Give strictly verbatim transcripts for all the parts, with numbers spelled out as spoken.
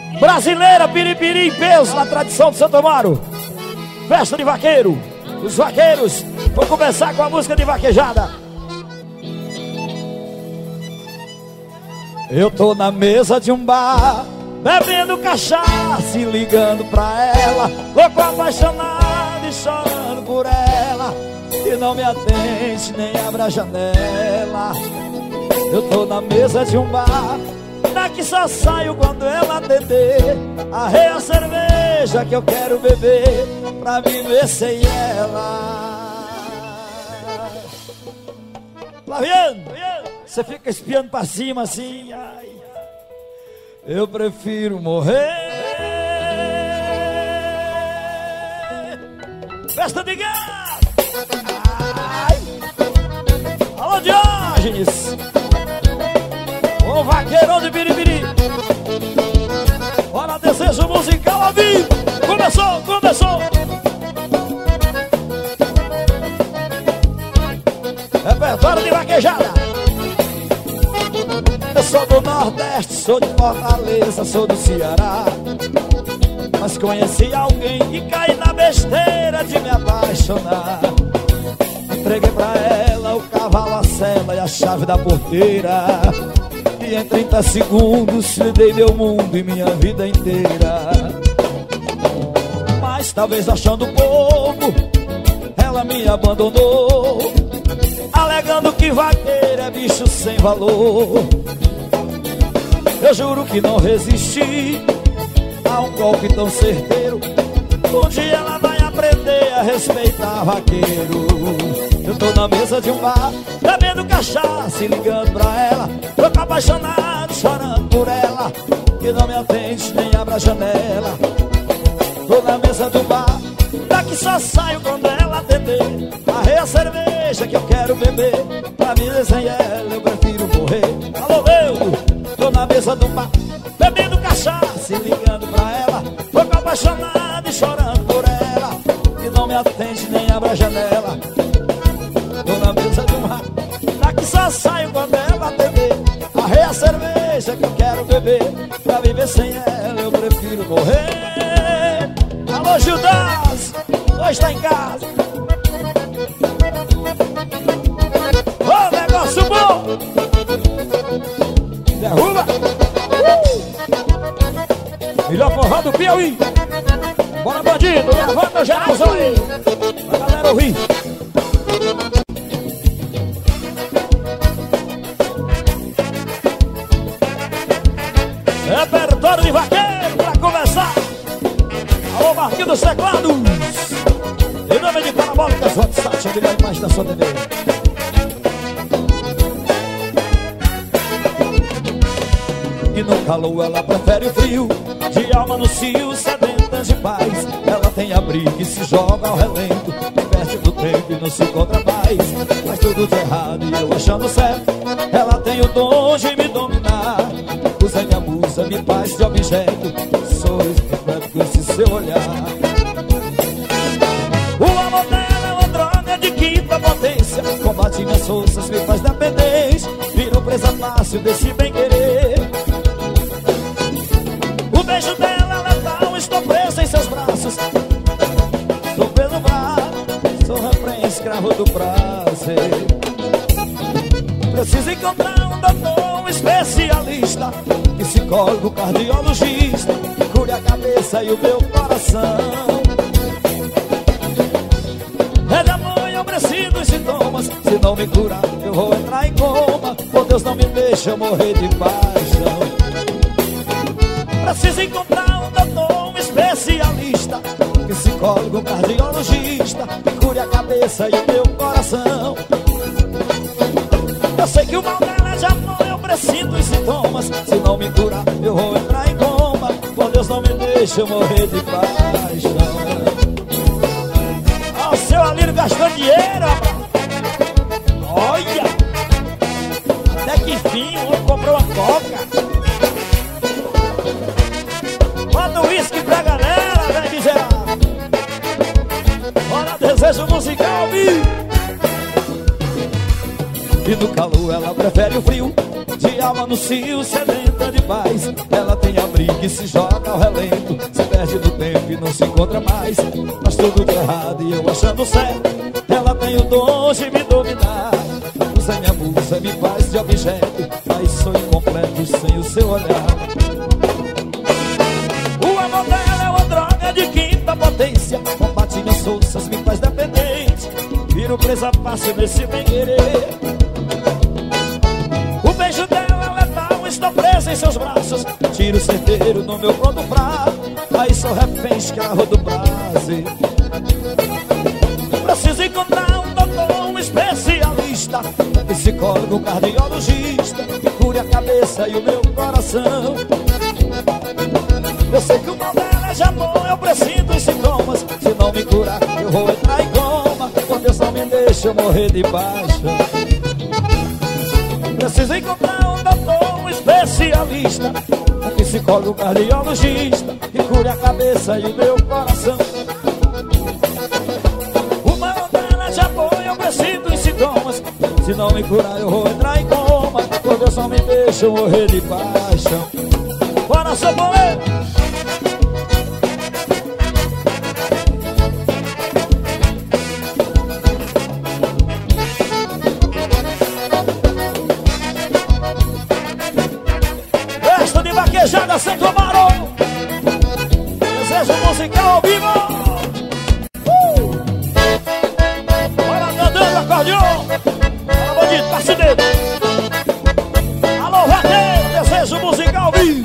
brasileira, piripiri em peso, na tradição de Santo Amaro. Festa de vaqueiro. Os vaqueiros vão começar com a música de vaquejada. Eu tô na mesa de um bar, bebendo cachaça e ligando pra ela, louco apaixonado e chorando por ela, e não me atende nem abre a janela. Eu tô na mesa de um bar, daqui só saio quando ela atender. Arrei a cerveja que eu quero beber pra viver sem ela. Flaviano, você fica espiando pra cima assim. Ai, eu prefiro morrer. Festa de gato. Ai. Alô, Diógenes, o vaqueirão de Biribiri. Bora, desejo musical ao vivo. Começou, começou. Repertório de vaquejada. Eu sou do Nordeste, sou de Fortaleza, sou do Ceará, mas conheci alguém e caí na besteira de me apaixonar. Entreguei pra ela o cavalo, a sela e a chave da porteira, e em trinta segundos lhe dei meu mundo e minha vida inteira. Mas talvez achando pouco, ela me abandonou, alegando que vaqueiro é bicho sem valor. Eu juro que não resisti a um golpe tão certeiro. Um dia ela vai aprender a respeitar vaqueiro. Eu tô na mesa de um bar, bebendo cachaça e ligando pra ela, louco apaixonado, chorando por ela, que não me atende nem abre a janela. Tô na mesa do bar, daqui só saio quando ela atender. Arrei a cerveja que eu quero beber pra viver sem ela, eu prefiro morrer. Alô, meu, tô na mesa do bar, bebendo cachaça e ligando pra ela, louco apaixonado e chorando por ela, que não me atende nem abre a janela. Tô na mesa do bar, daqui só saio quando ela atender. Arrei a cerveja que eu quero beber pra viver sem ela, eu prefiro morrer. Alô, Judas, hoje tá em casa. Ô, negócio bom. Derruba. uh! Melhor forró do Piauí. Bora, bandido, levanta o geralzão aí pra galera ouvir. Repertório de vaqueiro pra começar. Alô, Marquinhos dos Teclados. Em nome de Parabólicas WhatsApp, a melhor imagem da sua T V. E no calor ela prefere o frio, de alma no cio, sedenta de paz. Ela tem abrigo e se joga ao relento, perde do tempo e não se encontra paz. Faz tudo de errado e eu achando certo, ela tem o dom de me dominar. Usa minha musa, me faz de objeto, sou completo com esse seu olhar. O amor dela é uma droga de quinta potência, combate minhas forças, me faz dependente, virou presa fácil desse bem-querer. O beijo dela é letal, estou preso em seus braços, estou preso no braço, sou refém, escravo do prazer. Preciso encontrar um doutor, um especialista, psicólogo, cardiologista, que cure a cabeça e o meu coração. É de amor e eu preciso dos sintomas, se não me curar eu vou entrar em coma. Por Deus, não me deixa eu morrer de paixão. Preciso encontrar um doutor, um especialista, psicólogo, um cardiologista, que cure a cabeça e o meu coração. Eu sei que o mal dela é de amor, eu preciso dos sintomas, se não me curar eu vou entrar em coma. Por Deus, não me deixa eu morrer de paixão. Ó, o seu Alírio gastou dinheiro. Olha, até que enfim o homem comprou uma coca. Bota o uísque pra galera, velho miserável. Olha, desejo musical, viu? E no calor ela prefere o frio, de alma no cio, sedenta de paz. Ela tem abrigo briga e se joga ao relento, se perde no tempo e não se encontra mais. Mas tudo de errado e eu achando certo. Ela tem o dom de me dominar, usa minha musa, me faz de objeto, mas sou incompleto sem o seu olhar. O amor dela é uma droga de quinta potência, combate minhas forças, me faz dependente, viro presa fácil nesse bem-querer. O beijo dela é letal, estou presa em seus braços, tiro certeiro no meu pronto prato, aí sou refém escravo do prazer. Preciso encontrar um doutor, um especialista, um psicólogo, um cardiologista, que cure a cabeça e o meu coração. Eu sei que o mal dela é de amor, eu preciso dos sintomas, se não me curar eu vou entrar em coma, quando Deus não me deixa eu morrer de paixão. Preciso encontrar um doutor, um especialista, um psicólogo, um cardiologista, que cure a cabeça e o meu coração. Se não me curar eu vou entrar em coma, por Deus só me deixa eu morrer de paixão. Bora, seu boleiro! Festa de vaquejada sem camarão, desejo musical ao vivo. uh! Bora cantando acordeon. Passe dedo. Alô, vaqueiro, desejo musical vivo.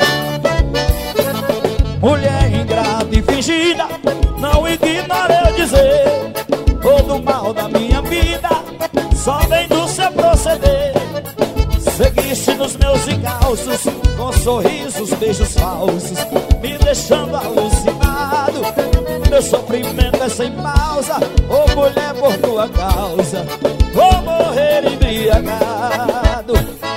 Mulher ingrata e fingida, não ignore eu dizer, todo mal da minha vida só vem do seu proceder. Seguiste nos meus encalços, com sorrisos, beijos falsos, me deixando alucinado. Meu sofrimento é sem pausa, ô oh, mulher, por tua causa vou morrer embriagado.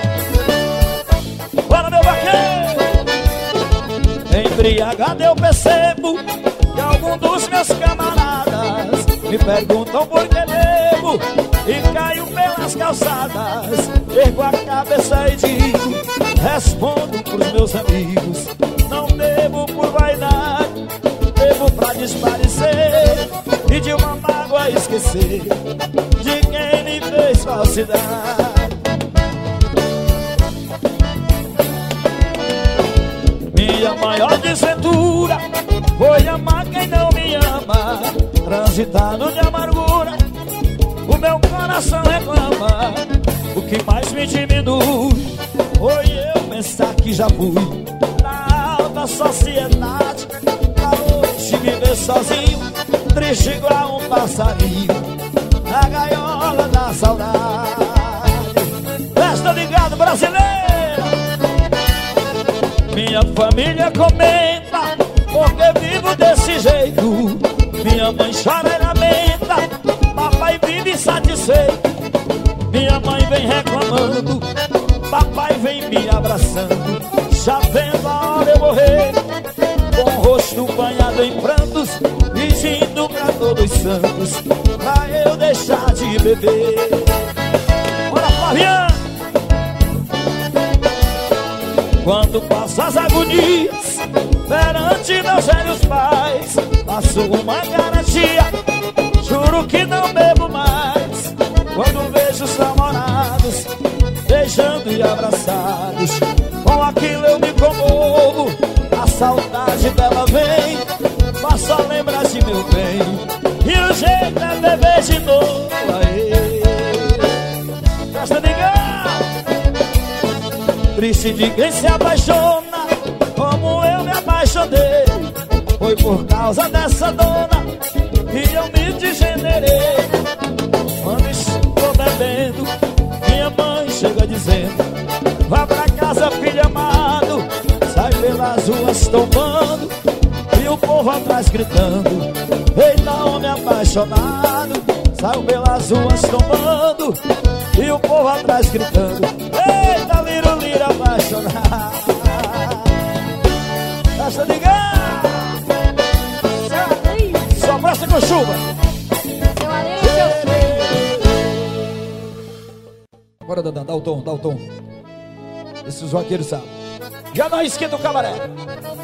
Bora, meu vaqueiro! Embriagado eu percebo que algum dos meus camaradas me perguntam por que bebo e caio pelas calçadas. Ergo a cabeça e digo, respondo pros meus amigos, não bebo por vaidade, bebo pra desaparecer e de uma mágoa esquecer de quem me fez falsidade. Minha maior desventura foi amar quem não me ama, transitado de amargura, o meu coração reclama. O que mais me diminui foi eu pensar que já fui na alta sociedade, pra hoje viver sozinho, triste igual um passarinho na gaiola da saudade. Festa de gado brasileiro. Minha família comenta porque vivo desse jeito. Minha mãe chora e lamenta, papai vive insatisfeito. Minha mãe vem reclamando, papai vem me abraçando, já vendo a hora eu morrer, com o rosto banhado em prantos, pedindo pra todos os santos pra eu deixar de beber. Bora, Flaviano! Quando passo as agonias perante meus velhos pais, faço uma garantia, juro que não bebo mais. Quando vejo os namorados beijando e abraçados, com aquilo eu me comovo, a saudade dela vem, faço a lembrar de meu bem, e o jeito é beber de novo. Aê, festa de gado. Triste de quem se apaixona, como eu me apaixonei. Foi por causa dessa dona que eu me degenerei. Quando estou bebendo, minha mãe chega dizendo, vá pra casa, filho amado. Sai pelas ruas tombando e o povo atrás gritando, eita, homem apaixonado. Saiu pelas ruas tombando e o povo atrás gritando, eita, liro, liro apaixonado. Festa de gado. Só presta com chuva. Seu Ale e seu Bora, Dandan, dá o tom, dá o tom. Esses vaqueiros sabem. Já não esquenta o cabaré.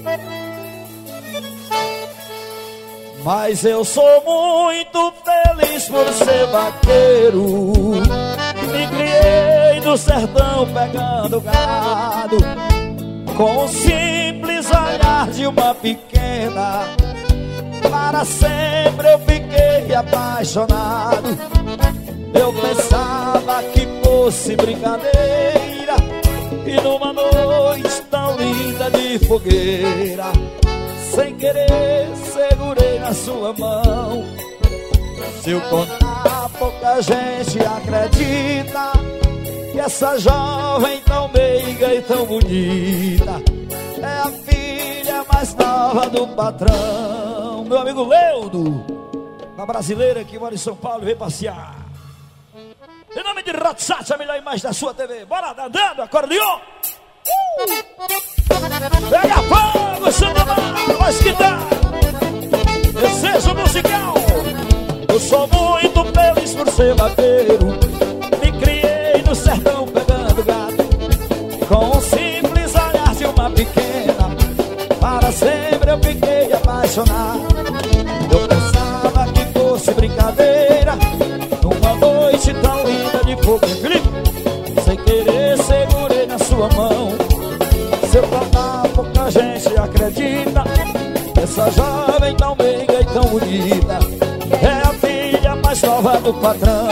Mas eu sou muito feliz por ser vaqueiro. Me criei no sertão pegando gado, com o simples olhar de uma pequena. Para sempre eu fiquei apaixonado. Eu pensava que fosse brincadeira, e numa noite tão linda de fogueira, sem querer segurei na sua mão. Se eu contar, pouca gente acredita que essa jovem tão meiga e tão bonita é a filha mais nova do patrão. Meu amigo Leudo, na brasileira que mora em São Paulo e veio passear. Em nome de Rotsat, a melhor imagem da sua T V. Bora, andando, acordeon. Uh! Pega fogo, Santa Mara, vai esquitar. Desejo musical. Eu sou muito feliz por ser vaqueiro. Me criei no sertão pegando gado, com um simples olhar de uma pequena. Para sempre eu fiquei apaixonado. Eu pensava que fosse brincadeira, numa noite tão linda de fogo. Felipe, sem querer segurei na sua mão. Se eu contar, pouca gente acredita, essa jovem tão meiga e tão bonita é a filha mais nova do patrão.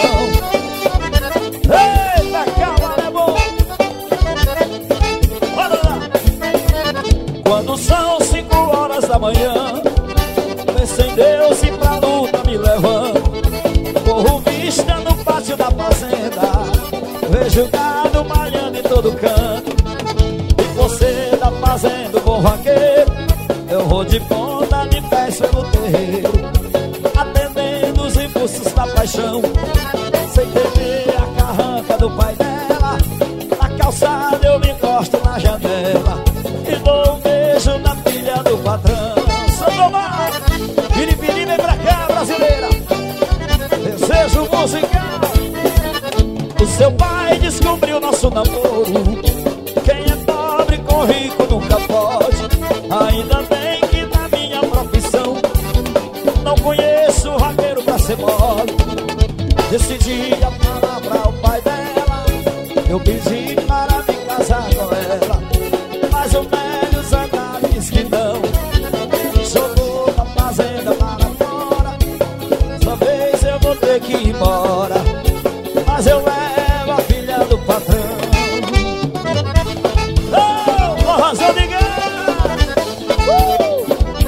Eita, calma, é bom. Bora lá. Quando são cinco horas da manhã, penso em Deus e pra luta me levando. Corro vista no pátio da fazenda, vejo gado malhando em todo canto. E você tá fazendo bom vaqueiro, eu vou de ponta de pés pelo terreiro, atendendo os impulsos da paixão, sem temer a carranca do pai dela. Na calçada eu me encosto na janela e dou um beijo na filha do patrão. São Tomar, piripiri, vem pra cá, brasileira. Desejo musical. O seu pai descobriu nosso namoro. Quem é pobre com rico nunca pode. Ainda bem que na minha profissão não conheço vaqueiro pra ser mole. Decidi falar pra o pai dela, eu pedi para me casar com ela, mas o velho Zangá disse que não. Jogou da fazenda para fora. Dessa vez eu vou ter que ir embora, mas eu levo a filha do patrão. Oh, forrozão de gado. uh!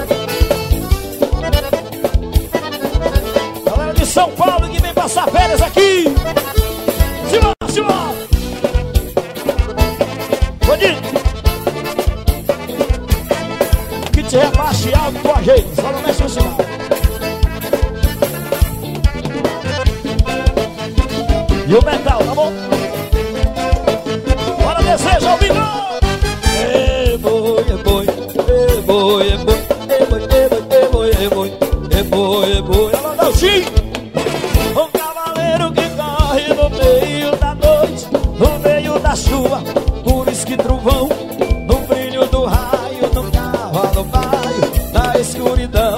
Galera de São Paulo que vem passar férias aqui. Simão, Simão. Godinho, que te rebaixe alto com a gente, só não mexe no sinal. E o metal, tá bom? Bora, desejo ao vivo! É boi, é boi, é boi, é boi, é boi, é boi, é boi, é boi, é boi. Ela dá o xim! Um cavaleiro que corre no meio da noite, no meio da chuva, por isso que trovão, no brilho do raio, no cavalo baio, na escuridão.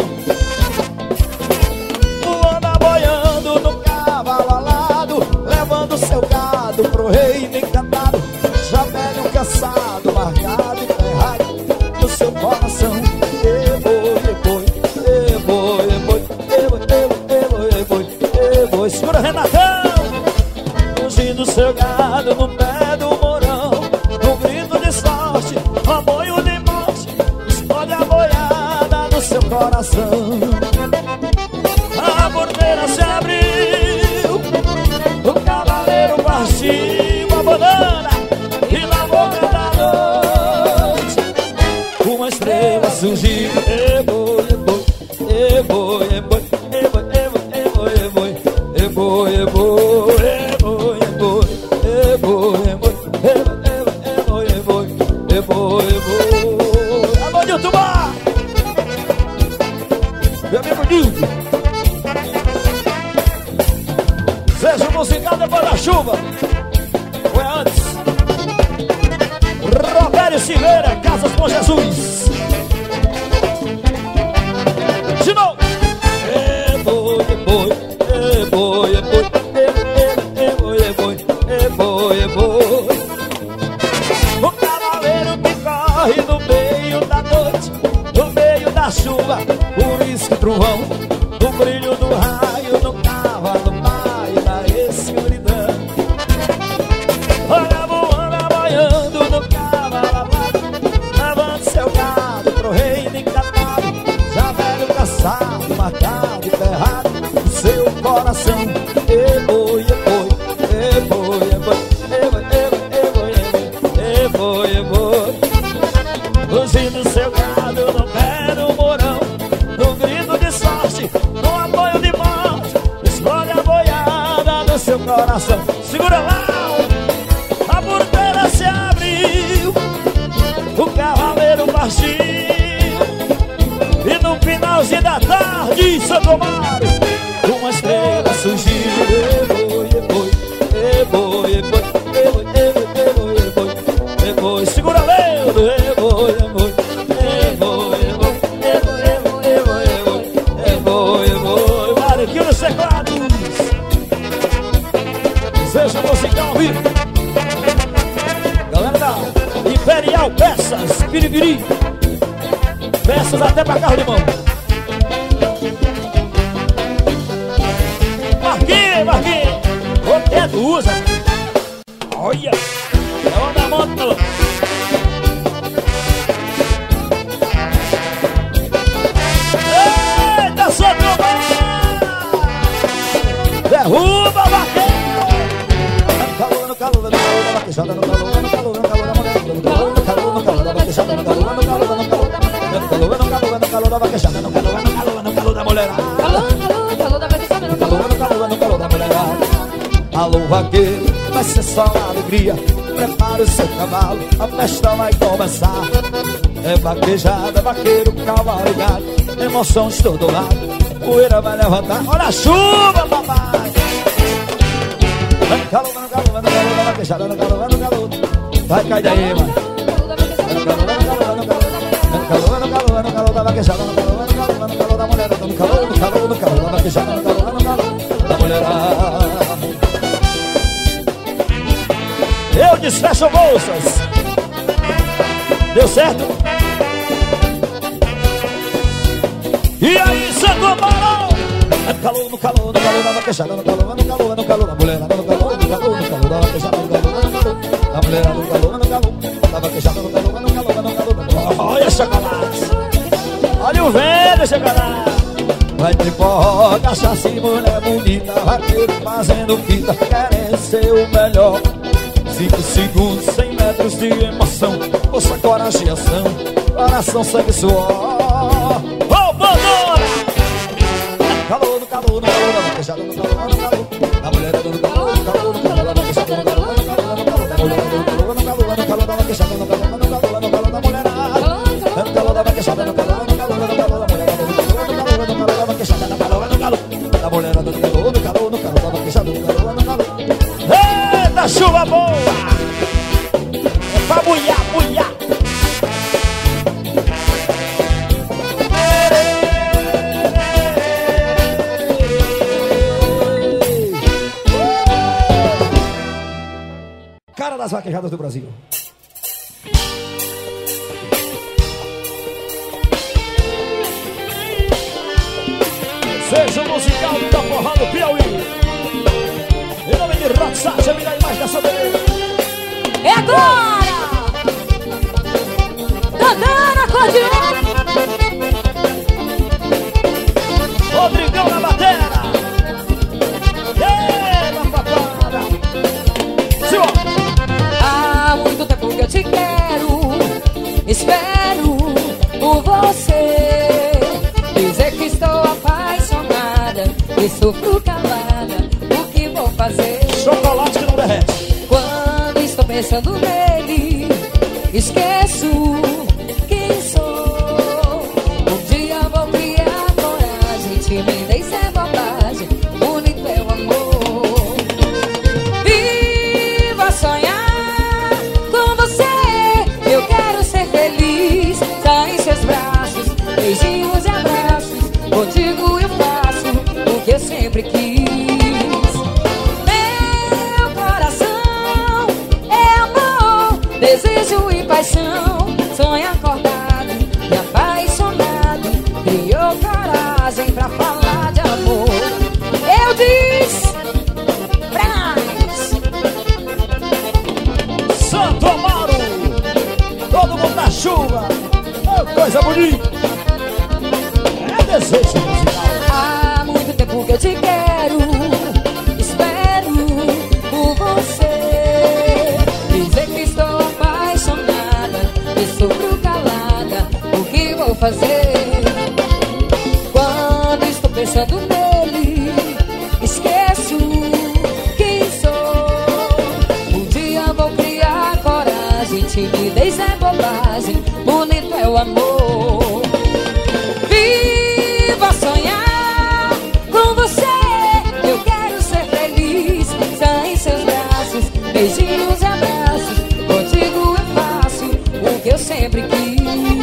Anda boiando no cavalo alado, levando seu gado pro reino encantado. Já velho cansado, marcado e ferrado no seu coração. E boi, e boi, e boi, e boi, e boi, e boi, e boi, e boi. Segura, Renatão! Fugindo seu gado no pé do morão, no grito de sorte, no boio de morte, escolhe a boiada do seu coração. A porteira se abriu, o cavaleiro partiu a banana, e na boca da noite uma estrela surgiu. E boi, e boi, e boi, e boi, e boi, e boi, e boi, e boi, e boi, e boi, e boi, e boi, e boi, e boi, e boi, e boi, e boi. Alô, Nilton Bar, meu amigo Nilton. Seja musical depois da chuva. Foi antes. Roberto Silveira, Casas Bom Jesus. morre no meio da noite, no meio da chuva, por isso que trovão, no brilho do raio, no cavalo maio da escuridão. Olha voando, boiando no cavalo alado, levando seu gado pro reino encantado, já velho cansado, marcado e ferrado, o seu coração. E boi, e boi, e boi, e boi, e boi, e boi, e boi. Fugindo seu gado no pé do morão, no grito de sorte, no apoio de morte, explode a boiada do seu coração. Segura lá, a porteira se abriu, o cavaleiro partiu, e no finalzinho da tarde, Santo Amaro, uma estrela surgiu. E boi, e boi, e boi, e boi, e boi, e boi, e boi, e boi. Segura Leudo, e boi, e boi, e boi, e boi, e boi, e boi, e boi, e boi. Mariquinho dos teclados, seja musical vivo. Galera da Imperial Peças, Piripiri, peças até pra carro de mão. Marquinhos, Marquinhos, o teto usa. Olha, é uma da moto. Eita, Santo Amaro, derruba a vaqueira. No calor, no calor, no calor da vaquejada, no calor, no calor, no calor da mulher, no calor, no calor, no calor da vaquejada, no calor, no calor, no calor, no calor, no calor, no calor, no calor da vaquejada, no calor, no calor, no calor da mulher. Alô, vaqueiro, vai ser só alegria. Prepare o seu cavalo, a festa vai começar. É vaquejada, vaqueiro, cavalo e gado, emoção de todo lado, poeira vai levantar. Olha a chuva, papai. Vai no calor, vai no calor, vai no calor da vaquejada, no calor, vai no calor. Vai cair daí, mano. Vai no calor, vai no calor, vai no calor. Vai no calor, vai no calor, vai no calor da vaquejada, no calor, vai no calor, vai no calor da mulher. No calor, no calor, no calor da vaquejada, no calor, vai no calor da mulherada. Eu desfecho bolsas. Deu certo? E aí, Santo Amaro? É no calor, no calor, no calor da vaquejada, no calor, no calor, no calor da mulherada, no calor, no calor, no calor da vaquejada, no calor, no calor da mulherada, no calor, no calor da vaquejada, no calor, no calor, no calor. Olha chocolate, olha o velho chocolate. Vai ter porra, cachaça e mulher bonita, vaqueiro fazendo fita, querendo ser o melhor. Cinco segundos, cem metros de emoção, força, coragem e ação, coração, sangue e suor. Ô, bandora! Calor, no calor, no calor da vaquejada, no calor, no calor da mulherada, no calor, no calor, no calor da vaquejada, no calor, no calor, no calor da mulherada, no calor, no calor, no calor da vaquejada, no calor, no calor, no calor da mulherada, no calor da vaquejada, no calor, no calor, no calor da mulherada, no calor, no calor, no calor da vaquejada, no calor, no calor da mulherada, no calor, no calor, no calor da vaquejada, no calor, no calor. Eita, chuva boa! É pra buiar, buiar! Cara das vaquejadas do Brasil. Seja o musical da forró do Piauí. Em nome de Rock Sasha, me dá a imagem dessa beleza. É agora! Dandana, continua! Rodrigão na batera. Eita, papada. Senhor! Há muito tempo que eu te quero, espero por você. Dizer que estou apaixonada e sofro calada, o que vou fazer? Chocolate que não derrete. Quando estou pensando nele, esqueço quem sou. Um dia vou criar coragem, timidez é bobagem, bonito é o amor. Viva sonhar com você, eu quero ser feliz. Tá em seus braços, beijinhos e abraços, contigo eu faço o que eu sempre quis. Meu coração é amor, desejo e paixão. coisa bonita. É desejo musical. Há muito tempo que eu te quero, espero por você. Dizer que estou apaixonada e sofro calada. O que vou fazer? Quando estou pensando nele, esqueço quem sou. Um dia vou criar coragem, timidez é bobagem, bonito é o amor. Viva sonhar com você, eu quero ser feliz. Só em seus braços, beijinhos e abraços. Contigo é fácil, o que eu sempre quis.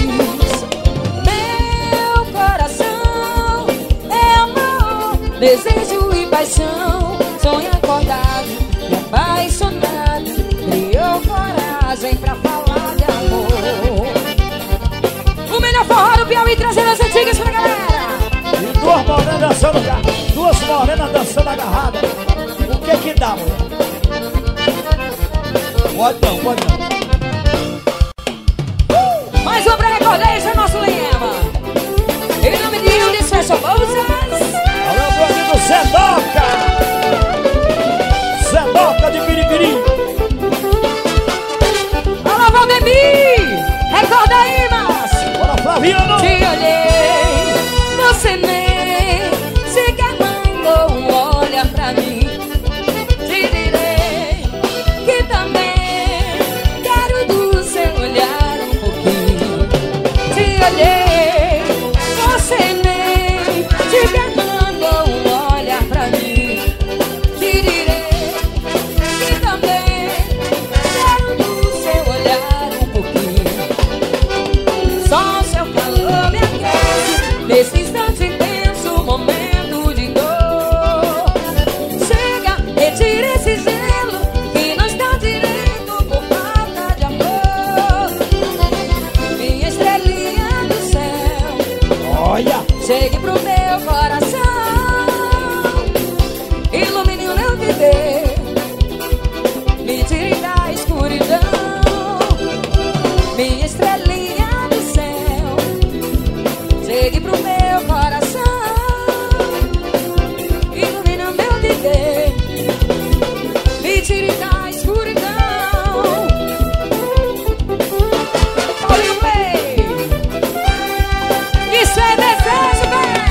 Meu coração é amor, desejo e paixão. Sonho acordado e apaixonado, criou coragem pra falar de amor. O melhor forró do Piauí, trazendo as antigas pra galera. E duas morenas dançando, duas morenas dançando agarrada. O que que dá, mulher? Pode não, pode não. Uh! Mais um pra recordar, esse é nosso lema. Em nome de Yuri Special Bolsas. Alô, meu amigo Zé Doca. Zé Doca de Piripiri. Alô, Valdemir. Recorda aí, mas Bora, Flaviano. te olhei, você nem sequer mandou um olhar pra mim. Te direi que também quero do seu olhar um pouquinho. Te olhei, você nem sequer mandou um olhar pra mim. Te direi que também quero do seu olhar um pouquinho. Só o seu calor me aquece nesse instante intenso, momento de dor. Chega, retira esse gelo que não está direito por falta de amor. Minha estrelinha do céu, Olha. chegue pro meu coração, ilumine o meu viver, me tire da escuridão. Minha estrelinha do céu, chegue pro meu coração, ilumine o meu viver, me tire da escuridão. Olha o play. Isso é desejo,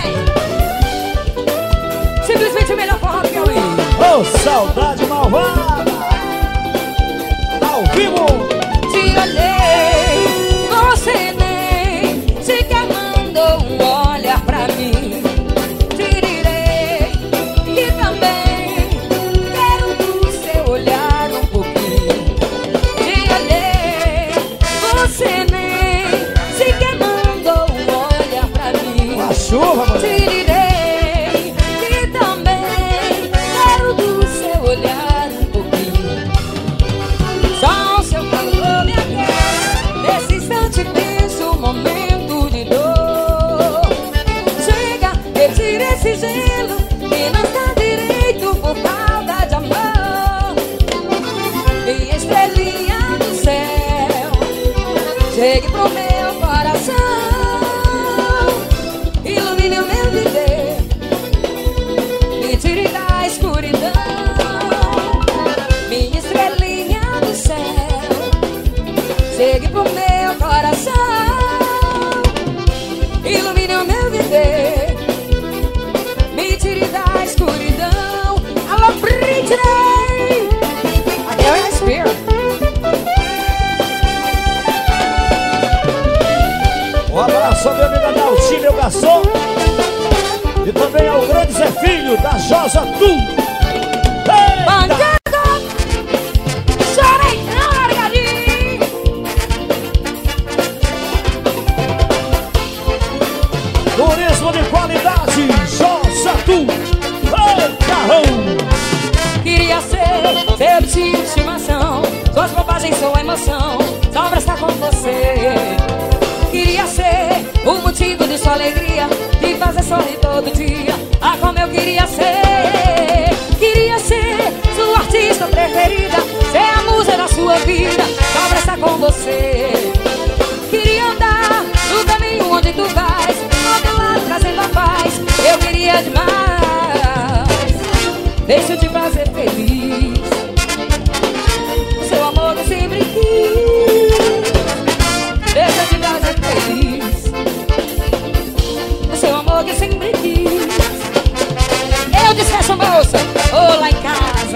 vem! Simplesmente o melhor forró do Piauí. Ô, saudade malvada. Ao vivo. Te olhei, você nem sequer mandou um olhar pra mim. Te direi que também quero do seu olhar um pouquinho. Te olhei, você nem sequer mandou um olhar pra mim. A chuva, mulher. Te direi que também quero do seu olhar um pouquinho. Só o seu calor me aquece nesse instante tenso, momento de dor. Chega, retira esse gelo que não está direito por falta de amor. Minha estrelinha do céu, chegue pro meu coração, ilumine o meu viver, me tire da escuridão. Minha estrelinha do céu, chegue pro meu coração, ilumine o meu viver, me tire da escuridão. Alô, Britney! Aqui é o Spirit. Um abraço ao meu amigo Adalci, meu garçom. E também ao grande Zé Filho da Josa Tu. Eita! Bandido! Chorei não, largadinho! Turismo de qualidade, Josa Tu. Eita, oh. Queria ser seu bichinho de estimação, suas bobagens são emoção, só pra estar com você. Queria ser o motivo de sua alegria, de fazer sorrir todo dia. Ah, como eu queria ser. Queria ser sua artista preferida, ser a musa da sua vida, só pra estar com você. Queria andar no caminho onde tu vais, ao teu lado trazendo a paz. Eu queria demais, deixa eu te fazer feliz. O seu amor eu sempre quis, deixa eu te fazer feliz. O seu amor que eu sempre quis. Eu disse essa moça, ô lá em casa,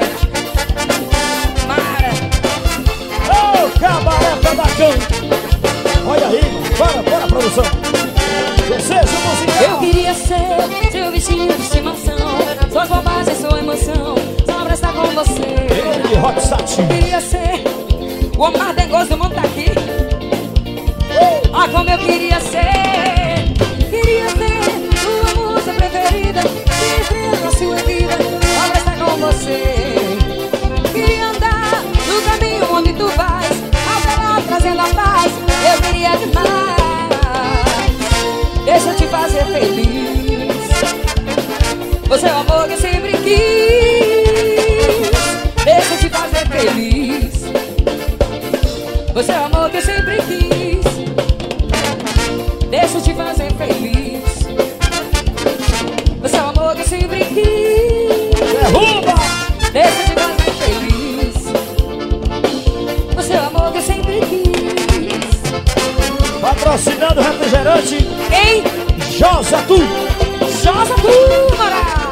Mara. Ô, cabaré da canto. Olha aí, bora, bora, produção. Sucesso musical. Eu queria ser seu vestido de estimação, suas bobagens, sua emoção, só pra estar com você. Ele, Hot Sat. Eu queria ser o homem mais dengoso do mundo tá aqui. Ah, como eu queria ser. Queria ser sua música preferida, viver na sua vida, só pra estar com você. Queria andar no caminho onde tu vais, ao teu lado trazendo a paz. Eu queria demais, deixa eu te fazer feliz. Você é o amor que eu sempre quis, deixa eu te fazer feliz. Você é o amor que eu sempre quis, deixa eu te fazer feliz. Você é o amor que eu sempre quis, derruba! Deixa eu te fazer feliz. Você é o amor que eu sempre quis. Patrocinando o refrigerante Ei, Josa Tu. Josa Tu, moral.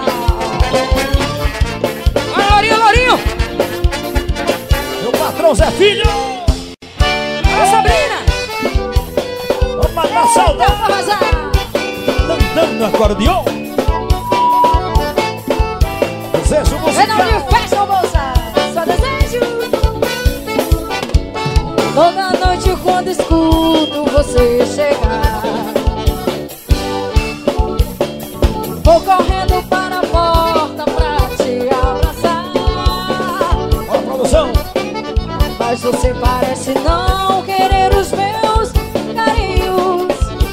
Olha, Lourinho, Lourinho. Meu patrão Zé Filho. Olha, Sabrina. Vamos matar a saudade. Tantando no acordeon. Sucesso musical. Reinaldinho, fecha a bolsa. Só desejo. Toda noite quando escuto você chegar, vou correndo para a porta pra te abraçar. Ó a produção. Mas você parece não querer os meus carinhos.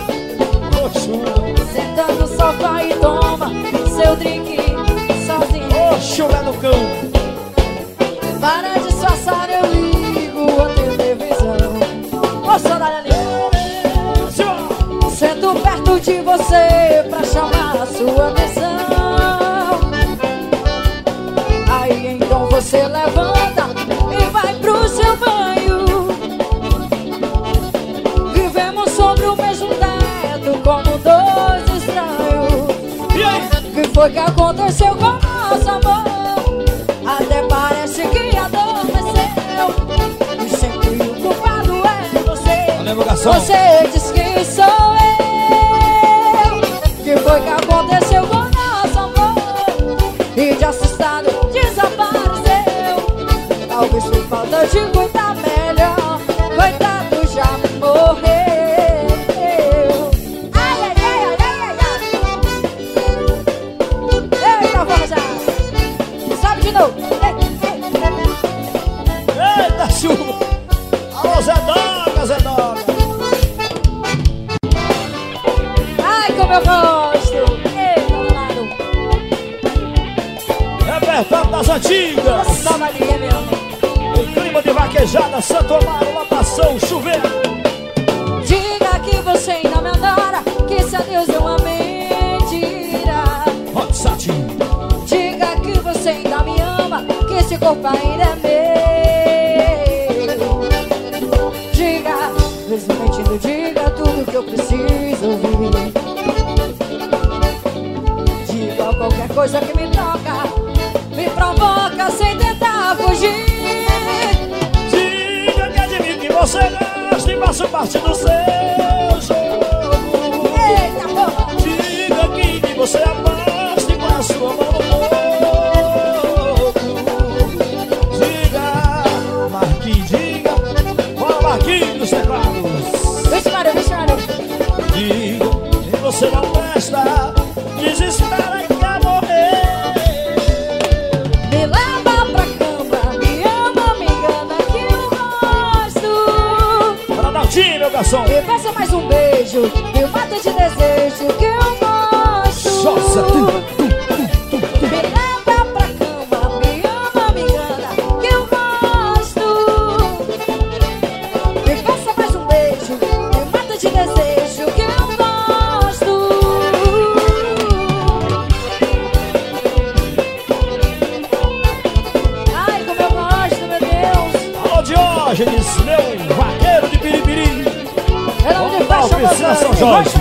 Oxo. Senta no sofá e toma seu drink sozinho. Oxo, lá no cão. Para disfarçar eu ligo a televisão. Ô, saudade ali. Sento perto de você pra chamar a sua atenção. Aí então você levanta e vai pro seu banho. Vivemos sobre o mesmo teto como dois estranhos. E aí? O que foi que aconteceu com nosso amor? Até parece que adormeceu, e sempre o culpado é você. Valeu, garçom. Você diz que sou eu. O que foi que aconteceu com nosso amor? E de assustado desapareceu. Talvez por falta de cuidar melhor, coitado já morreu. Ai, ai, ai, ai, ai, ai. Eita, vamos já. Sobe de novo. Eita, chuva. Alô, Zé Doga, Zé Doga. Ai, como eu gosto. Eita, lado. Repertório das antigas. Nova linha, meu amigo. O clima de vaquejada, Santo Amaro, lotação, chuveiro. Diga que você ainda me adora, que esse adeus é uma mentira. Hot Sat. Diga que você ainda me ama, que esse corpo ainda é meu. Diga, mesmo mentindo, diga tudo que eu preciso ouvir. Diga qualquer coisa que me toca, me provoca sem tentar fugir. Diga que admito que você gosta e faço parte do seu jogo. Eita, porra. Diga que de você aposta e põe a sua mão no fogo. Diga, Marquinhos, diga. Bora, Marquinhos dos teclados. Vixe, Mário, vixe, Mário. Diga que você não presta, desespera e quer morrer. Me leva pra cama, me ama, me engana que eu gosto. Para dar o time, meu garçom. Me peça mais um beijo, me mata de desejo que eu gosto. Josa Tu. Me leva pra cama, me ama, me engana que eu gosto. Me peça mais um beijo, me mata de desejo que eu gosto. Piscina São Jorge.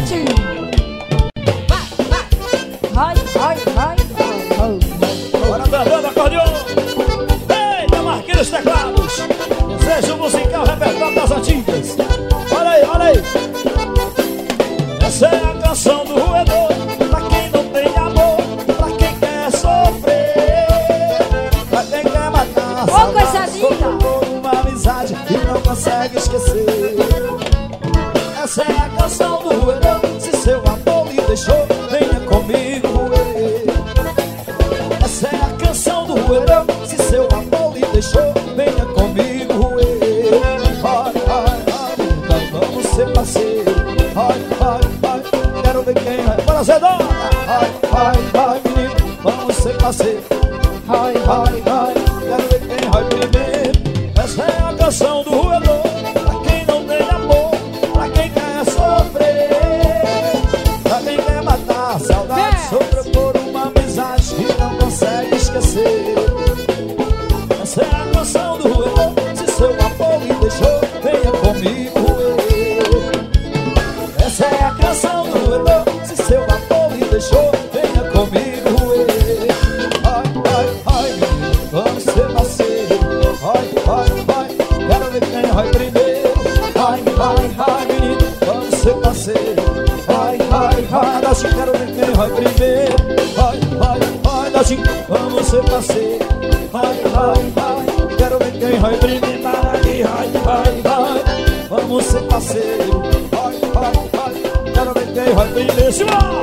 Vai, vai, vai, vai. Bora dançando acordeon. Eita, Marquinhos Teclados. Desejo musical, repertório das antigas. Olha aí, olha aí. Essa é a canção do roedor. Pra quem não tem amor, pra quem quer sofrer, pra quem quer matar a saudade, sofreu por uma amizade e não consegue esquecer. Essa é a canção do roedor. Se seu amor lhe deixou, venha comigo roer. Essa é a canção do roedor. Se seu amor lhe deixou, venha comigo roer. Vai, vai, vai, então vamos ser parceiro. Vai, vai, vai, quero ver quem vai. Bora, Zedona! Vai, vai, vai, menino, vamos ser parceiro. Vai, vai, vai, quero ver quem vai primeiro. Essa é a canção do roedor. Pra quem não tem amor, pra quem quer sofrer, pra quem quer matar a saudade, sofreu por uma amizade que não consegue esquecer. Essa é a canção do roedor. Se seu amor me deixou, venha comigo roer. Essa é a canção do roedor. Se seu amor me deixou, venha comigo roer. Vai, vai, vai, menino, vamos ser parceiro. Vai, vai, vai, quero ver quem vai primeiro. Vai, vai, vai, menino, vamos ser parceiro. Vai, vai, vai, Dadinho, quero ver quem vai primeiro. Vai, vai, vai, Dadinho, vamos ser parceiro. Vai, vai, vai, quero ver quem vai primeiro. Vai, vai, vai, vamos ser parceiro. Vai, vai, vai, quero ver quem vai primeiro. Simão!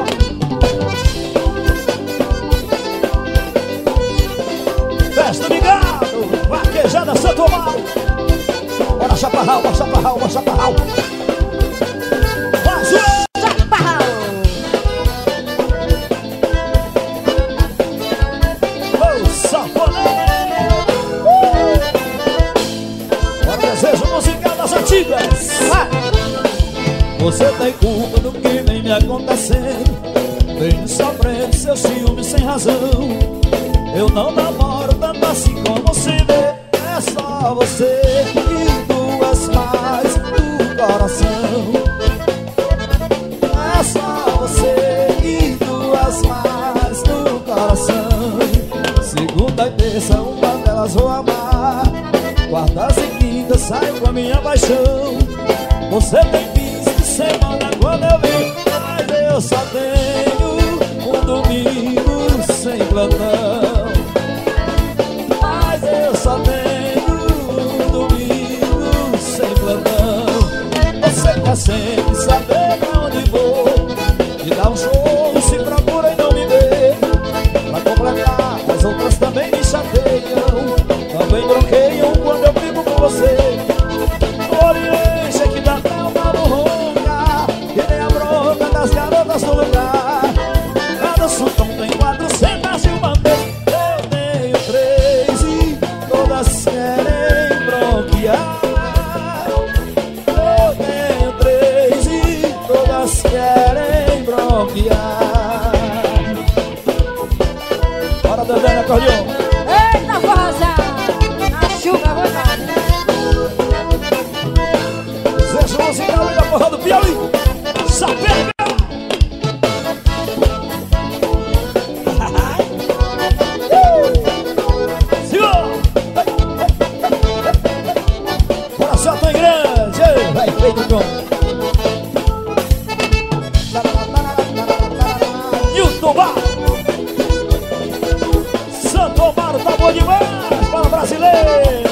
Festa ligado, vaquejada Santo Amaro. Bora chaparral, bora chaparral, bora chaparral. Vai, Chaparral. ô sanfoneiro. Uh! Bora, desejo musical das antigas. Vai. Você tem culpa do que vem me acontecendo. Venho sofrendo seus ciúmes sem razão. Eu não namoro tanto assim como se vê. É só você e duas mais do coração. É só você e duas mais do coração. Segunda e terça, uma delas vou amar. Quartas e quintas saio com a minha paixão. Você tem quinze de semana quando eu vim, mas eu só tenho um domingo sem plantão. Mas eu só tenho um domingo sem plantão. Você quer sempre saber pra onde vou, me dá um show, se procura e não me vê. Pra completar, as outras também me chateiam, também bloqueiam quando eu brigo com você. O Oriente é que dá até uma ronca, que nem a bronca das garotas do lugar. Cada sultão tem quatrocentas e uma vez. Eu tenho três e todas querem bronquear. Eu tenho três e todas querem bronquear. Bora, Dandé, acordeon. Eita, forrozão. A chuva vai dar. Desejo musical da porra do Piauí. Sapega! Segura! Coração tão grande! Vai, feito com Newton Bar. Santo Amaro tá bom demais para o brasileiro.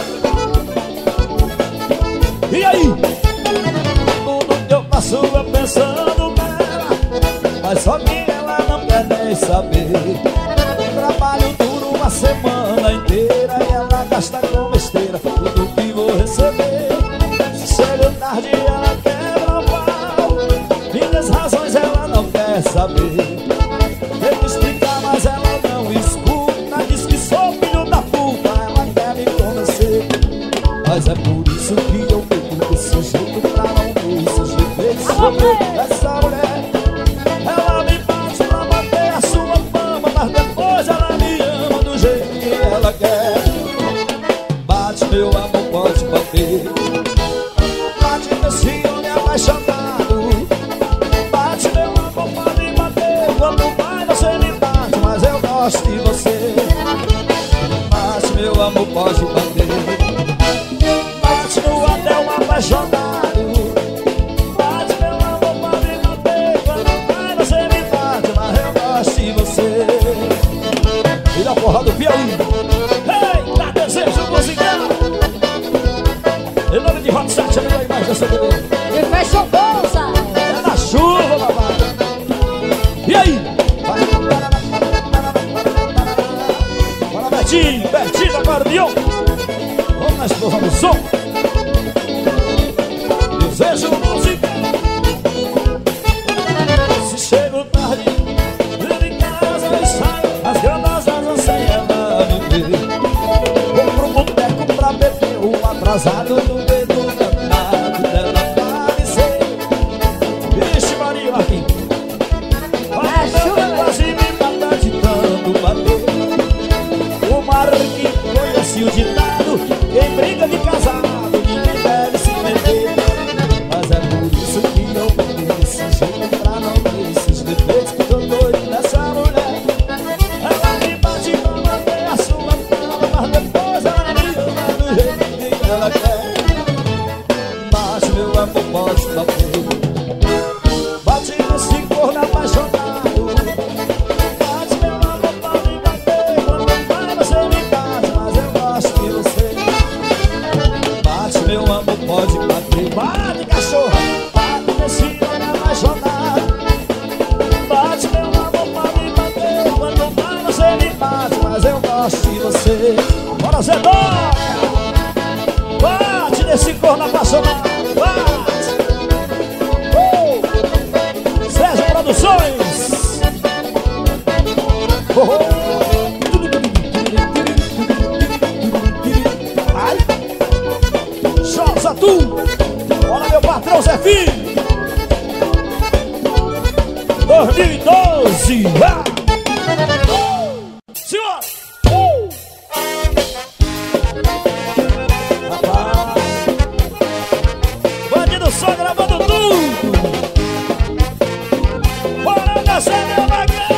E aí? Tudo que eu faço é pensando nela, mas só que ela não quer nem saber. Eu trabalho duro uma semana inteira e ela gasta com besteira tudo que vou receber. Se chega tarde ela quebra o pau, minhas razões ela não quer saber. Tento explicar mas ela não escuta, diz que sou filho da puta, ela quer me convencer. Mas é por isso que eu fico desse jeito, pra não me sujeito. Essa mulher, ela me bate pra manter a sua fama, mas depois ela me ama do jeito que ela quer. Bate, meu amor, pode bater. Bate nesse homem apaixonado, gosto de você. Mas meu amor pode bater. Bate no hotel apaixonado. Bate meu amor pode bater. Quando vai você me bate, mas eu gosto de você. E da porra do Piauí. Ei, dá desejo musical. Em nome de Hot Sete, amigo aí mais dessa bebê. E fecha o bolsa. É na chuva, babá. E aí? Bora, Betinho, Betinho do acordeon. Vamos na explosão do som. Desejo musical. Se chego tarde, de casa e saio, rasgando as asas sem ela me ver. Vou pro boteco pra beber, o atrasado no dedo danado dela aparecer. Vixe Maria, Marquinhos. Quase me mata de tanto bater. O Marquinhos conhece o ditado: quem briga de casado, ninguém deve se meter. Mas é por isso que eu vivo desse jeito, pra não ter esses defeitos. Que tô doido nessa mulher. Ela me bate pra bater a sua cama, mas depois ela me ama do jeito que ela quer. Mas meu amor pode bater. Bate nesse corno apaixonado. Bate meu amor pode bater. Quando vai você me bate, mas eu gosto de você. Bate meu amor pode bater. Bate cachorra. Bate nesse corno apaixonado. Bate meu amor pode bater. Quando vai você me bate, mas eu gosto de você. Bora Zé Doca. Bate nesse corno apaixonado. Bate. Uh! Sérgio Produções. Oh, oh. Ai. Josa tu. Olha meu patrão Zé Filho. dois mil e doze. Ah. Uh. Senhora. Uh. Rapaz. Bandido só gravando tudo. Bora descer meu vaqueiro.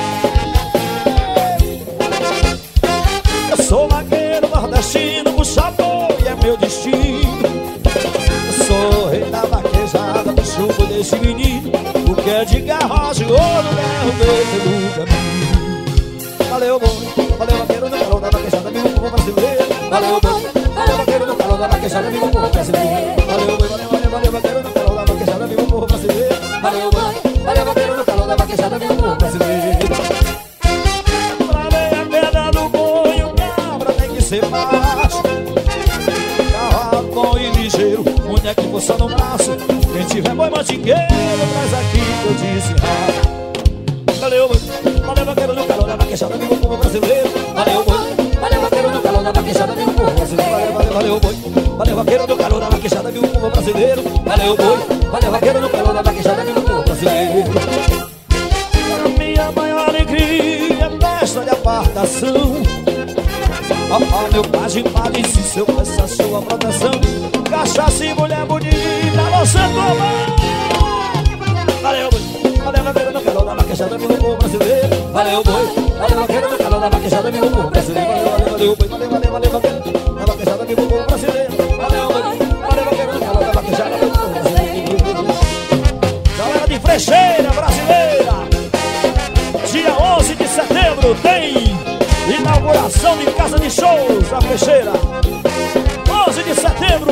Eu sou vaqueiro nordestino, puxa boi é meu destino. Eu sou rei da vaquejada, puxo o boi desse menino. O que é de garrote, ouro, derrubei pelo caminho. Valeu boi, valeu vaqueiro no calor da vaquejada, viu o povo brasileiro. Valeu boi, valeu vaqueiro no calor da vaquejada, viu o povo brasileiro. Valeu boi, valeu, valeu, valeu vaqueiro no calor da vaquejada, viu o povo brasileiro. Valeu boi, valeu vaqueiro no calor da vaquejada, viu o povo brasileiro. Pra ver a queda do boi, o cabra tem que ser macho. Cavalo bom e ligeiro, mulher que força no braço. Quem tiver boi mantiqueiro, traz aqui que eu disse rápido. Valeu boi, valeu vaqueiro no calor da vaquejada, viu o povo brasileiro. Valeu boi, valeu vaqueiro no calor da vaquejada, viu o povo brasileiro. Valeu, valeu, valeu boi, valeu vaqueiro no calor da vaquejada, viu o povo brasileiro. Valeu boi, valeu vaqueiro no calor da vaquejada, viu o povo brasileiro. A minha maior alegria é festa de apartação. Ó, ó, meu pai de padre, se seu peça a sua proteção. Cachaça e mulher bonita, você toma. Valeu boi, valeu vaqueiro no calor da vaquejada, viu o povo brasileiro. Valeu boi, valeu vaqueiro no calor da vaquejada, viu o povo brasileiro. Valeu, valeu boi, valeu, valeu, valeu vaqueiro na vaquejada, viu o povo brasileiro. Valeu boi, valeu vaqueiro no calor da vaquejada, viu o povo brasileiro. Galera de Frecheira brasileira, dia onze de setembro tem inauguração de casa de shows da Frecheira. onze de setembro.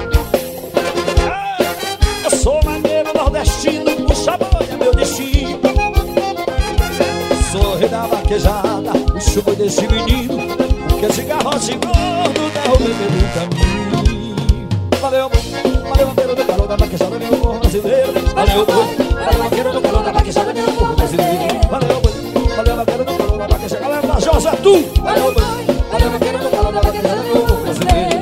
Eu sou maneiro nordestino, puxa boi é meu destino. Sou rei da vaquejada, puxo boi desse menino. Que esse garrote gordo derrubei pelo caminho. Valeu boi, valeu vaqueiro do calor da vaquejada, viu o povo brasileiro. Valeu boi, valeu vaqueiro do calor da vaquejada, viu o povo brasileiro. Valeu boi, valeu vaqueiro do calor da vaquejada. Galera da Josa Tu. Valeu boi, valeu vaqueiro do calor da vaquejada, viu o povo brasileiro.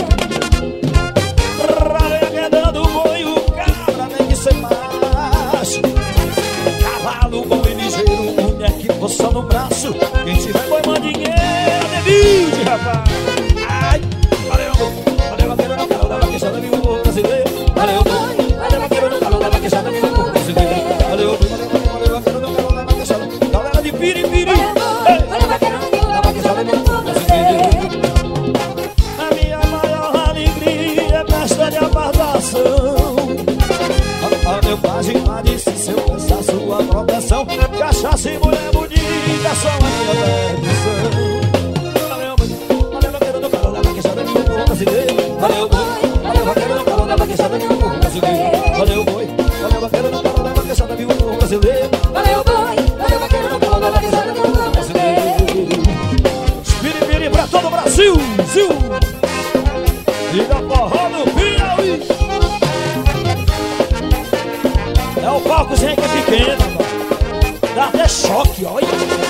Cavalo bom e ligeiro, mulher que força no braço. Quem tiver boi mandingueira, devide, rapaz. Ai, valeu, valeu vaqueiro no calor da vaquejada, viu o povo brasileiro. Valeu, valeu vaqueiro no calor da vaquejada, viu o povo brasileiro. Valeu, valeu, valeu vaqueiro no calor da vaquejada. Galera de Piripiri, valeu vaqueiro no calor doce, mulher bonita, só a minha perdição. Valeu, valeu, vaqueiro do carro da vaquejada de um povo brasileiro. Valeu, boi, valeu, vaqueiro do carro da vaquejada de um povo brasileiro. Valeu, boi, valeu, vaqueiro do carro da vaquejada de um povo brasileiro. Valeu, boi, valeu, vaqueiro do carro da vaquejada de um povo brasileiro. Espiripiri pra todo o Brasil, Zil. Liga forró no Piauí. É o palcozinho que é pequeno, mano. Dá até choque, olha.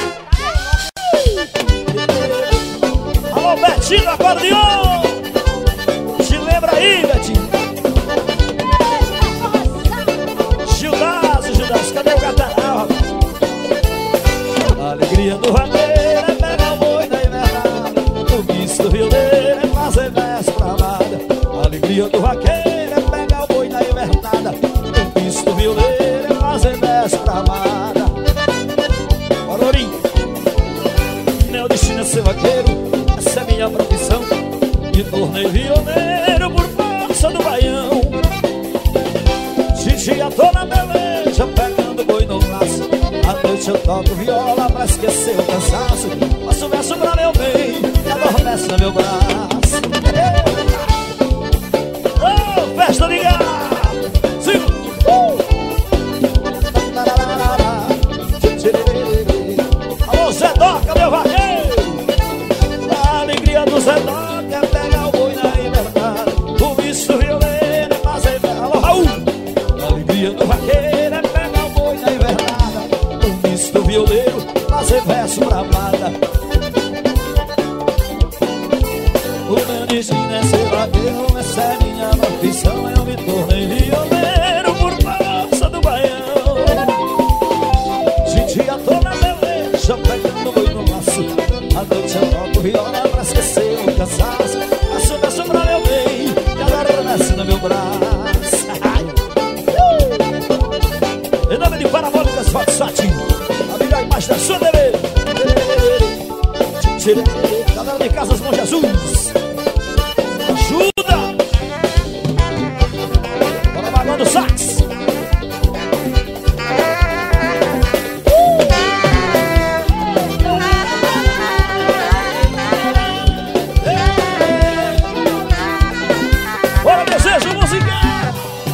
Alô, Betinho do acordeon. Se lembra aí, Betinho? Gildaço, Gildaço, cadê o Catarau, rapaz? A alegria do vaqueiro é pegar o boi na invernada. O misto do violeiro é fazer verso pra amada. A alegria do vaqueiro é pegar o boi na invernada. O misto do violeiro é fazer verso pra amada. Ororim, meu destino é ser vaqueiro, essa é minha profissão. Me tornei violeiro por força do baião. De dia tô na beleza, pegando boi no laço. À noite eu toco viola pra esquecer o cansaço. Faço verso pra meu bem, que adormece no meu braço. Oh, festa de gado! Uh! Alô, Zé Doca, meu vaqueiro! A alegria do Zé Doca é pegar o boi na invernada. O misto violeiro é fazer... Alô, Raul! A alegria do vaqueiro é pegar o boi na invernada. O misto do violeiro fazer verso pra amada. O meu destino é ser vaqueiro, essa é minha profissão. Eu me tornei violeiro por força do baião. De dia tô na beleza, pegando boi no laço. À noite eu toco viola pra esquecer o cansaço. Faço verso pra meu bem, que adormece no meu braço. Em nome de Parabólicas Foxsat, a melhor imagem da sua T V. Galera de Casas Bom Jesus, ajuda! Bora bagando o sax. Bora, desejo musical!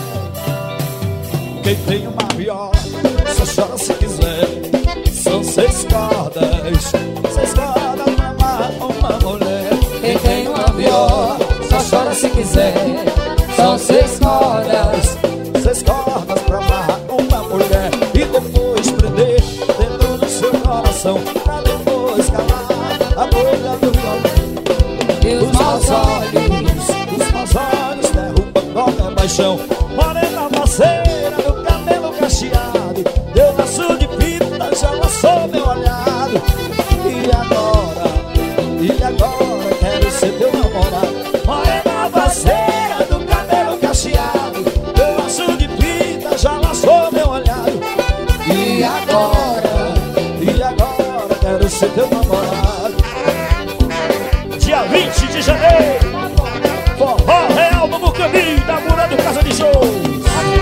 Quem tem uma viola só chora se quiser. São seis cordas, seis cordas pra amar uma mulher. Quem tem uma viola só chora se quiser. São seis cordas, seis cordas pra amar uma mulher. E depois prender dentro do seu coração, pra depois calar a boca do violão. e os maus olhos, os maus olhos derrubam qualquer paixão. Morena parceira do cabelo cacheado, eu laço de fita, já laçou meu olhado. E agora, e agora quero ser teu namorado. Morena parceira do cabelo cacheado, eu laço de fita, já laçou meu olhado. e agora, E agora quero ser teu namorado. Dia vinte de janeiro, Forró Real no Mucambi, da Mura do Casa de Shows.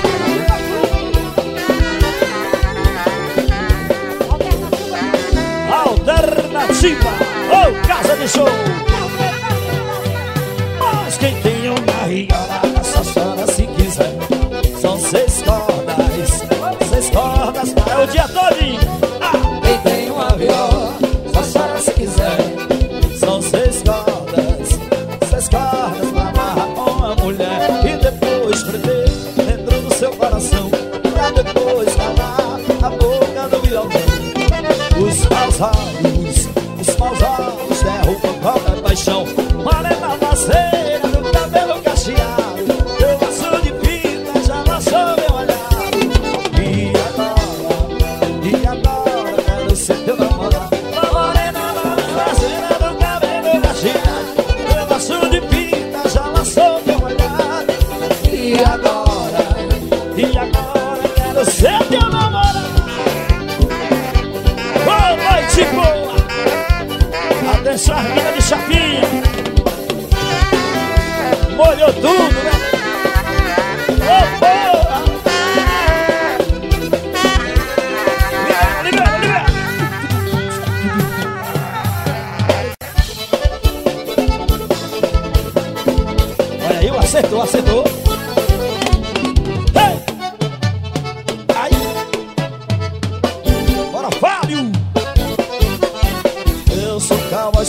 Alternativa, ou oh, Casa de Show. Mas quem tem uma viola só chora se quiser. São seis cordas, seis cordas para o dia todinho. Ah! quem tem uma viola só chora se quiser. São seis cordas, seis cordas pra amarrar uma mulher. E depois prender dentro do seu coração, pra depois calar a boca do violão. Os maus olhos, os maus olhos derrubam qualquer paixão. Morena parceira do cabelo cacheado, eu laço de fita, já laçou meu olhado. E agora, e agora quero ser teu namorado. Morena parceira do cabelo cacheado, eu laço de fita, já laçou meu olhado. E agora, E agora quero ser teu namorado. Boa noite, boa! Atenção, mina de chapinha. Molhou tudo, né? Ô, boa! Libera, libera, libera!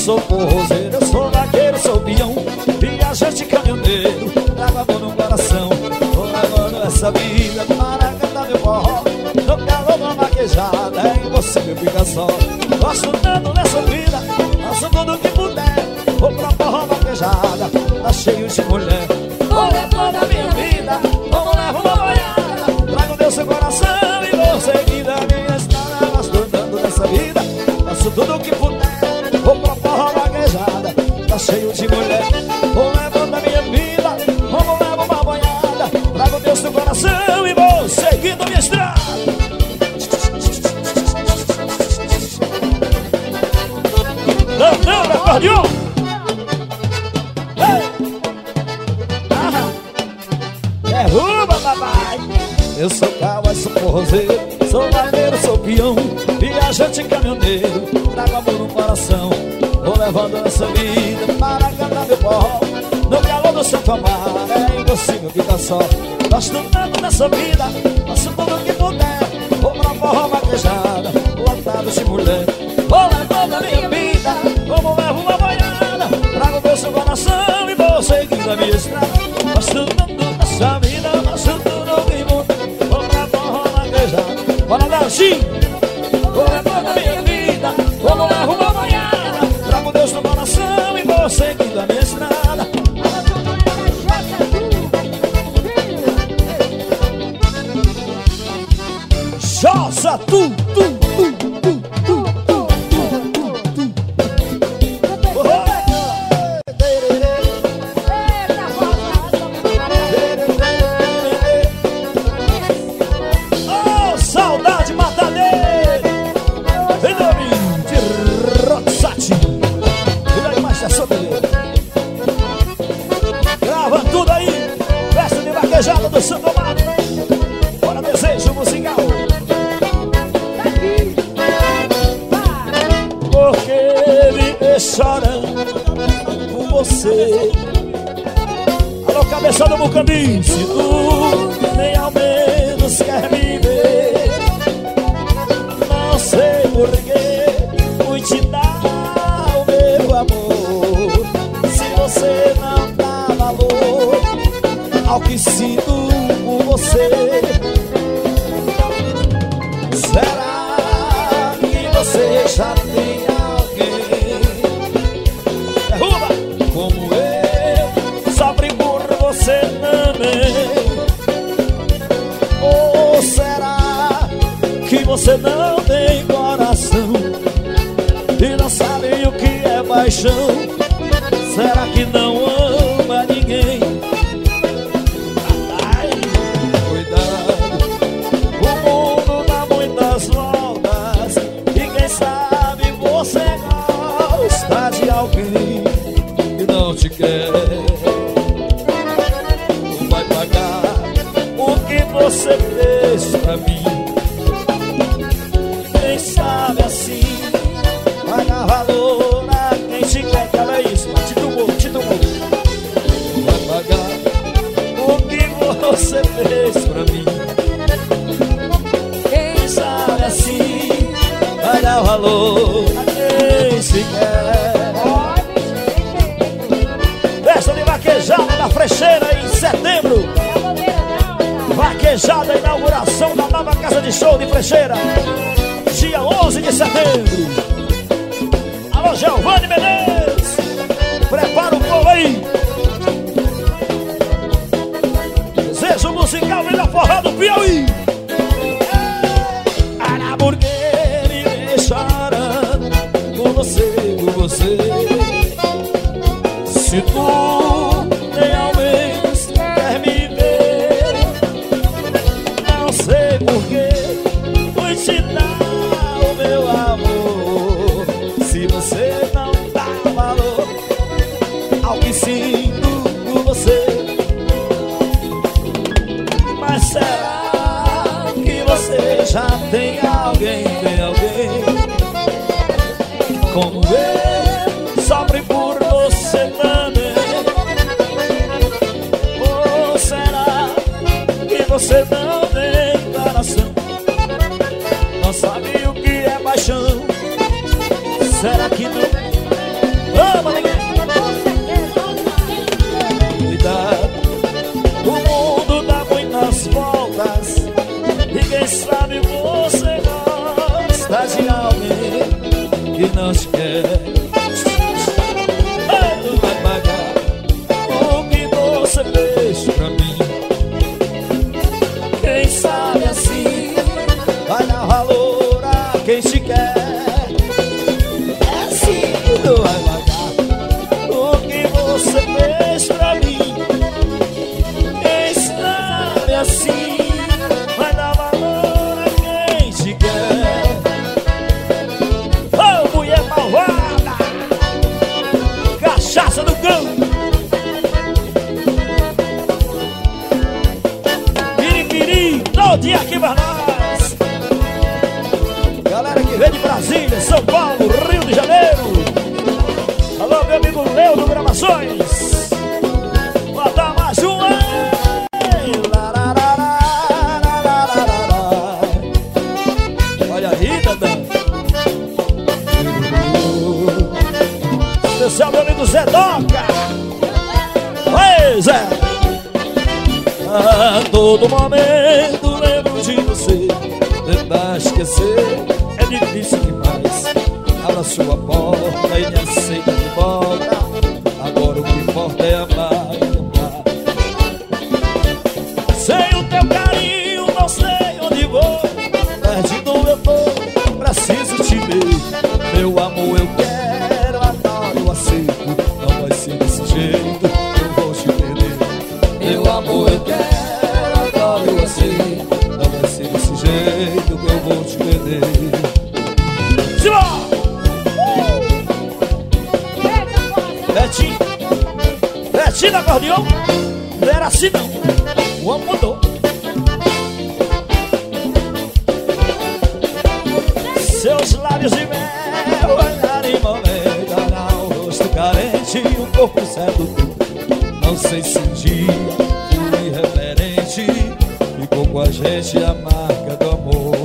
sou forrozeiro, eu sou vaqueiro, sou peão, viajante, caminhoneiro, trago amor no coração. Tô levando essa vida para cantar meu forró, no calor da vaquejada, é impossível ficar só. Gosto tanto dessa vida, faço tudo que puder, vou pra forró vaquejada, tá cheio de mulher. Vou levando a minha vida, como levo uma boiada, trago Deus seu coração e vou seguindo a minha estrada. Gosto tanto dessa vida, faço tudo que puder, vou pra forró vaquejada, tá cheio de mulher. Vou levando a minha vida, como levo uma boiada, trago Deus seu coração e vou seguindo a minha estrada. Não, não, acordeon! Derruba, papai! Eu sou cowboy, sou forrozeiro, sou vaqueiro, sou peão, viajante, caminhoneiro, trago amor no coração. Vou levando essa vida para cantar meu forró, no calor do Santo Amaro, é impossível ficar só. Gosto tanto dessa vida, faço tudo que puder, vou pra forró vaquejada, lotado de mulher. Vou levando a minha vida, como levo uma boiada, trago Deus seu coração e vou seguindo a minha estrada. Gosto tanto dessa vida, faço tudo que puder, vou pra forró vaquejada. Bora dar assim! Vou levando a minha vida, como levo uma boiada, trago Deus no coração e vou seguindo a minha estrada. Josa, tu, tu, tu, tu, tu, tu, tu, tu. Oh, saudade matadeira. Em nome de Roxati. E daí mais da sobrevida. Grava tudo aí. Festa de vaquejada do Santo Amaro. Bora, desejo musical. Porque viver chorando por você. Alô, cabeça do Mucambi, se tu nem ao menos quer me ver, não sei porquê, fui te dar o meu amor. Se você não dá valor ao que sinto por você, será que você já tem alguém? Derruba! Como eu, sofre por você também. Ou será que você não tem coração e não sabe o que é paixão? Será que não ama ninguém? Ai, cuidado, o mundo dá muitas voltas e quem sabe você gosta de alguém que não te quer. Tu vai pagar o que você fez pra mim. Quem sabe assim vai dar valor a quem te quer. Olha isso, te tomou, te tomou. Vai pagar o que você fez pra mim. Quem sabe assim vai dar valor a quem se quer. Festa de vaquejada da Frecheira em setembro. Vaquejada, inauguração da nova casa de show de Frecheira, dia onze de setembro. Alô, Giovanni Menezes, prepara o povo aí. Desejo musical, melhor forró do Piauí. Ara, porque me deixaram por você, por você. Se tu nem ao menos quer me ver, não sei porquê, fui te dar o meu amor. Se você não dá valor ao que sinto por você, mas será que você já tem alguém, tem alguém como eu, sofre por você também? Ou será que você não tem coração, não sabe o que é paixão? Será que não que não te quer. Tu vai pagar o que você fez pra mim. Quem sabe assim vai dar valor a quem te quer. É assim que tu vai pagar o que você fez pra mim. Quem sabe assim vai dar valor a quem te quer. Ô, oh, mulher malvada, cachaça do campo, piripiri, todo dia aqui pra nós. Galera que vem de Brasília, São Paulo, Rio de Janeiro. Alô, meu amigo Leo do Gravações. Bota mais uma. Olha aí, Dadã. Especial meu amigo Zé Doca. Oi, Zé. A todo momento lembro de você. Tentar esquecer é difícil demais. Abra sua porta e me aceita de volta. Agora o que importa é amar e amar. Sem o teu carinho não sei onde vou. Perdido eu tô, preciso te ver. Meu amor eu quero, adoro, eu aceito. Não vai ser desse jeito, eu vou te perder. Meu amor eu quero, adoro, eu aceito. Não vai ser desse jeito que eu vou te perder. Simão! Betinho, Betinho do acordeão. Não era assim não, o homem mudou. Seus lábios de mel, olhar em momento, olhar o rosto carente e o corpo sedutor. Não sei se um dia fui irreverente, ficou com a gente a marca do amor.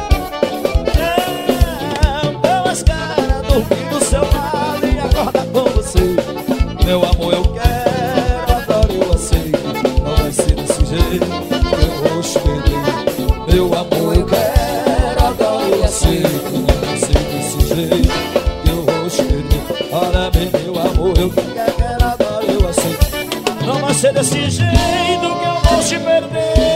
Meu amor eu quero, adoro, eu aceito. Não vai ser desse jeito que eu vou te perder. Meu amor eu quero, adoro, eu aceito. Não vai ser desse jeito que eu vou te perder. Olha bem, meu amor eu quero, adoro, eu aceito. Não vai ser desse jeito que eu vou te perder.